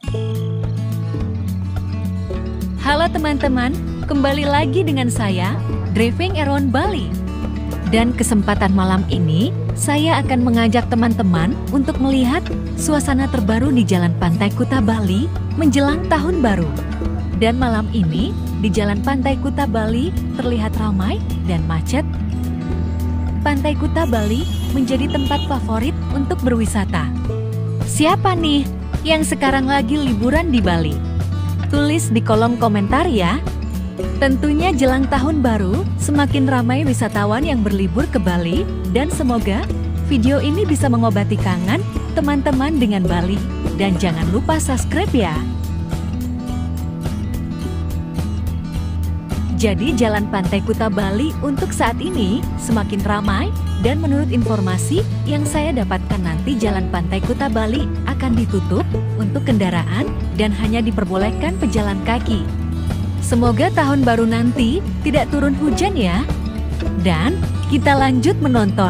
Halo teman-teman, kembali lagi dengan saya, Driving Around Bali. Dan kesempatan malam ini, saya akan mengajak teman-teman untuk melihat suasana terbaru di Jalan Pantai Kuta Bali menjelang Tahun Baru. Dan malam ini, di Jalan Pantai Kuta Bali terlihat ramai dan macet. Pantai Kuta Bali menjadi tempat favorit untuk berwisata. Siapa nih yang sekarang lagi liburan di Bali? Tulis di kolom komentar ya. Tentunya jelang tahun baru, semakin ramai wisatawan yang berlibur ke Bali, dan semoga video ini bisa mengobati kangen teman-teman dengan Bali. Dan jangan lupa subscribe ya. Jadi Jalan Pantai Kuta Bali untuk saat ini semakin ramai, dan menurut informasi yang saya dapatkan nanti Jalan Pantai Kuta Bali akan ditutup untuk kendaraan dan hanya diperbolehkan pejalan kaki. Semoga tahun baru nanti tidak turun hujan ya. Dan kita lanjut menonton.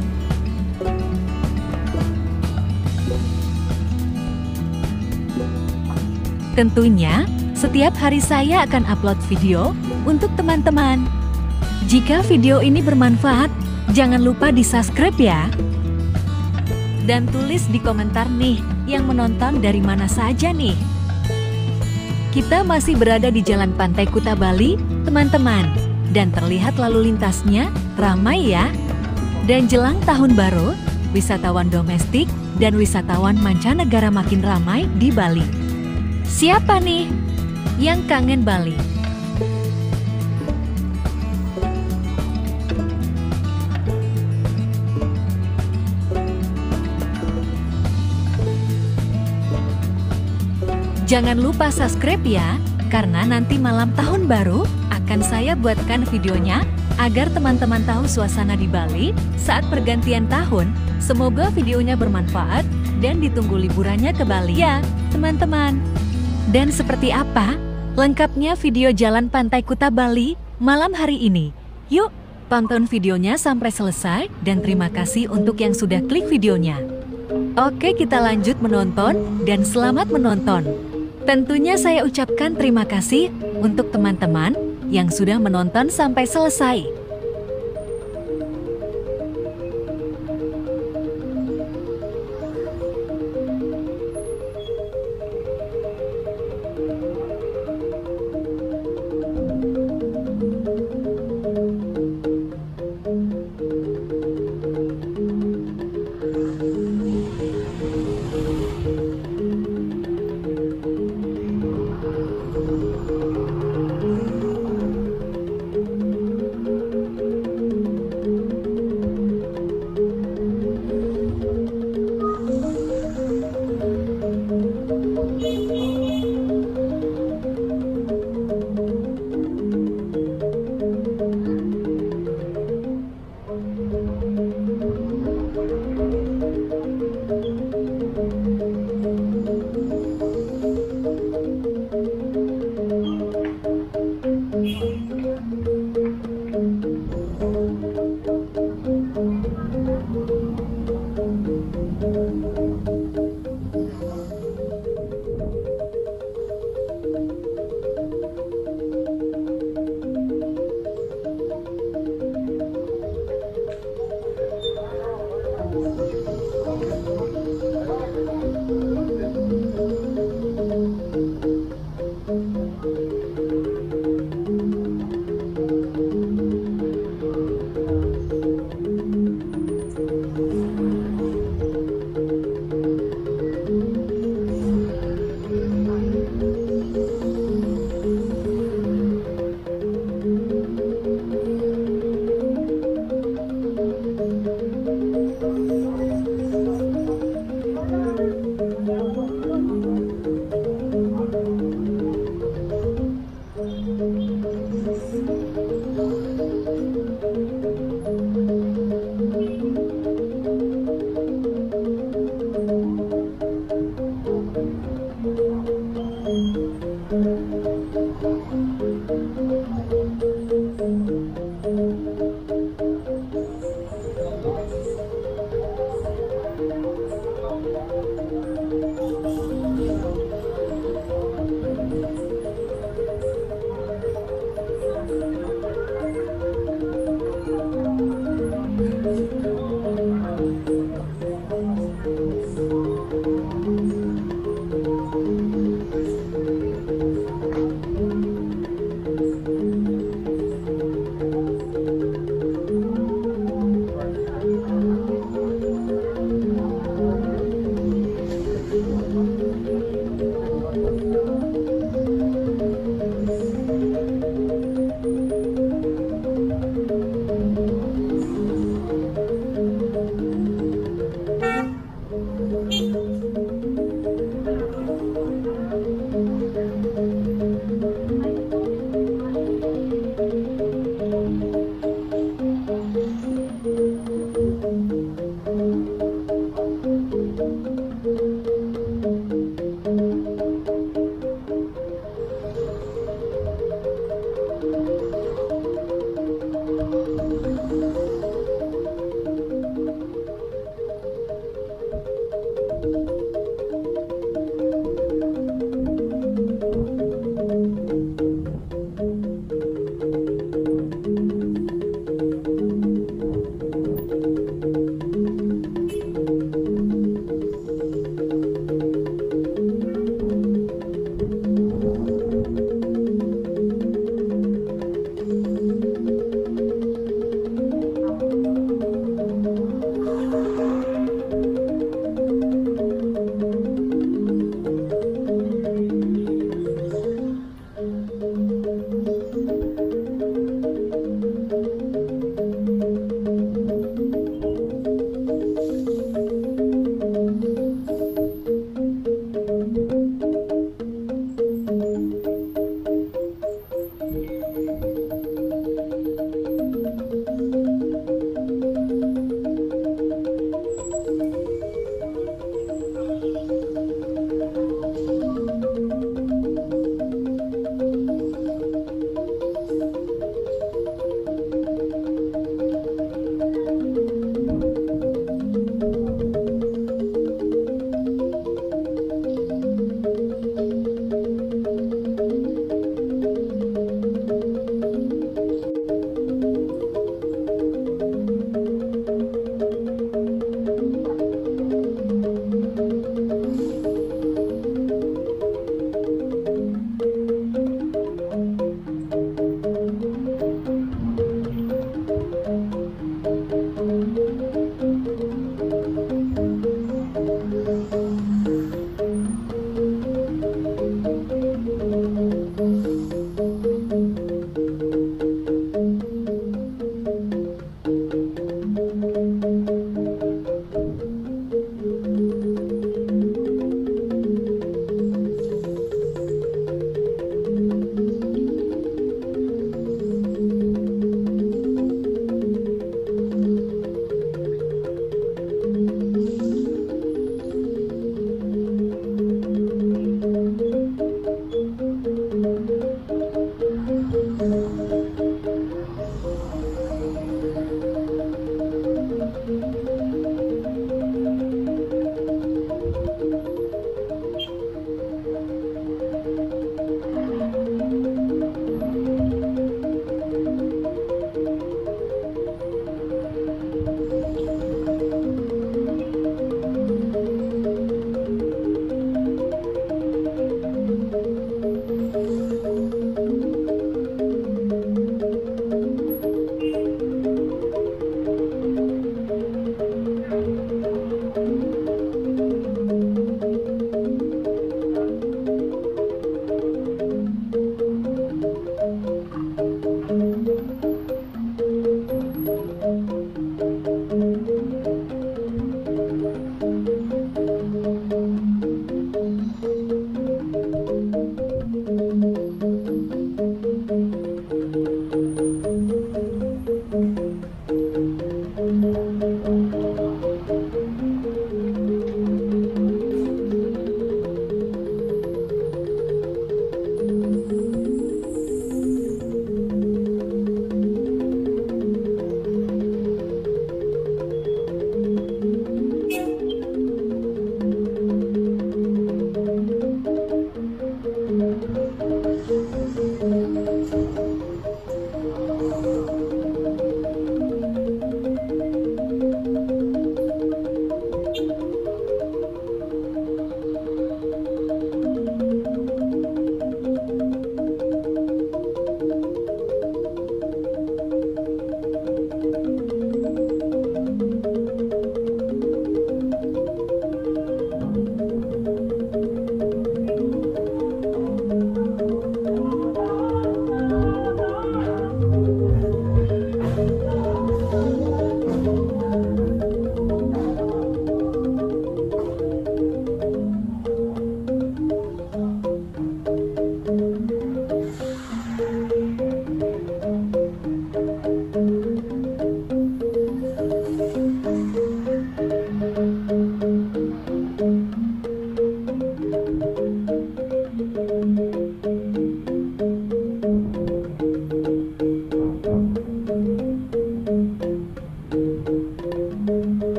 Tentunya setiap hari saya akan upload video untuk teman-teman. Jika video ini bermanfaat, jangan lupa di-subscribe ya. Dan tulis di komentar nih, yang menonton dari mana saja nih. Kita masih berada di Jalan Pantai Kuta Bali, teman-teman. Dan terlihat lalu lintasnya ramai ya. Dan jelang tahun baru, wisatawan domestik dan wisatawan mancanegara makin ramai di Bali. Siapa nih yang kangen Bali? Jangan lupa subscribe ya, karena nanti malam tahun baru akan saya buatkan videonya agar teman-teman tahu suasana di Bali saat pergantian tahun. Semoga videonya bermanfaat dan ditunggu liburannya ke Bali ya, teman-teman. Dan seperti apa lengkapnya video Jalan Pantai Kuta Bali malam hari ini? Yuk, tonton videonya sampai selesai dan terima kasih untuk yang sudah klik videonya. Oke, kita lanjut menonton dan selamat menonton. Tentunya saya ucapkan terima kasih untuk teman-teman yang sudah menonton sampai selesai.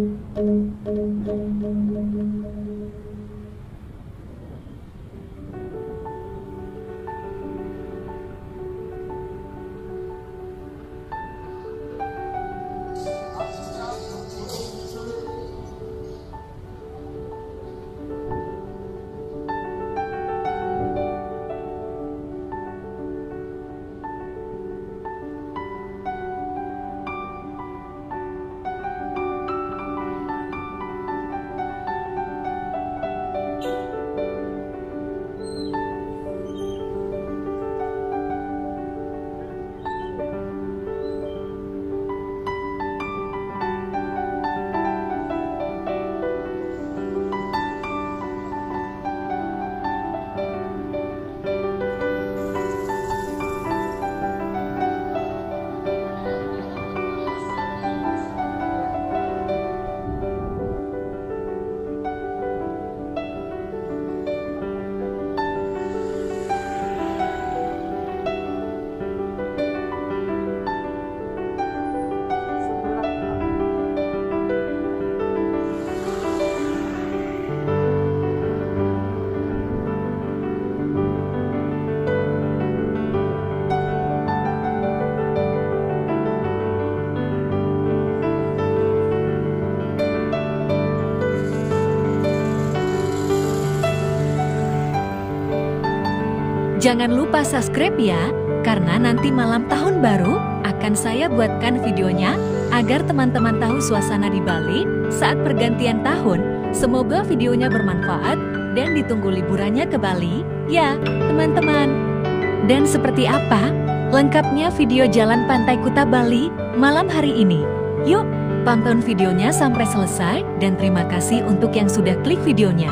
Jangan lupa subscribe ya, karena nanti malam tahun baru akan saya buatkan videonya agar teman-teman tahu suasana di Bali saat pergantian tahun. Semoga videonya bermanfaat dan ditunggu liburannya ke Bali ya teman-teman. Dan seperti apa lengkapnya video Jalan Pantai Kuta Bali malam hari ini? Yuk tonton videonya sampai selesai dan terima kasih untuk yang sudah klik videonya.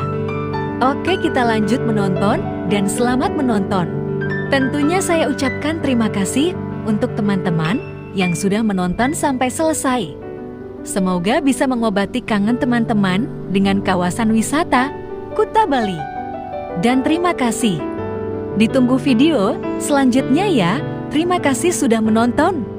Oke, kita lanjut menonton dan selamat menonton. Tentunya saya ucapkan terima kasih untuk teman-teman yang sudah menonton sampai selesai. Semoga bisa mengobati kangen teman-teman dengan kawasan wisata Kuta Bali. Dan terima kasih. Ditunggu video selanjutnya ya. Terima kasih sudah menonton.